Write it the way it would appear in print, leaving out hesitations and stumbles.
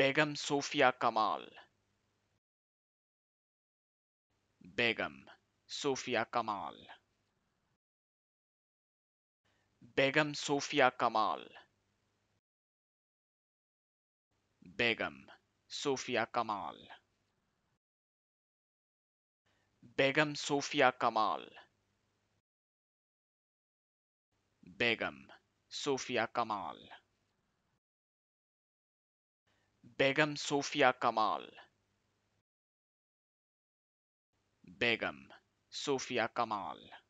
Begum Sufia Kamal. Begum Sufia Kamal. Begum Sufia Kamal. Begum Sufia Kamal. Begum Sufia Kamal. Begum Sufia Kamal. Begum Sufia Kamal. Begum Sufia Kamal.